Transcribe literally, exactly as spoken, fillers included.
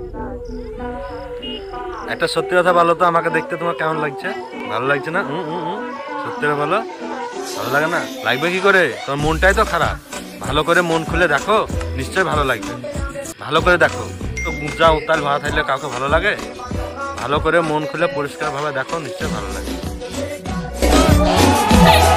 একটা সত্যি কথা বলো তো, আমাকে দেখতে তোমার কেমন লাগছে? ভালো লাগছে না? হুম হুম হুম, সত্যি করে বলো। ভালো লাগে না? লাগবে কি করে? তোমার মনটাই তো খারাপ। ভালো করে মন খুলে দেখো, নিশ্চয়ই ভালো লাগবে। ভালো করে দেখো তো, গুজা উতাল ভাড়া থাকলে কাউকে ভালো লাগে? ভালো করে মন খুলে পরিষ্কার ভাবে দেখো, নিশ্চয়ই ভালো লাগে।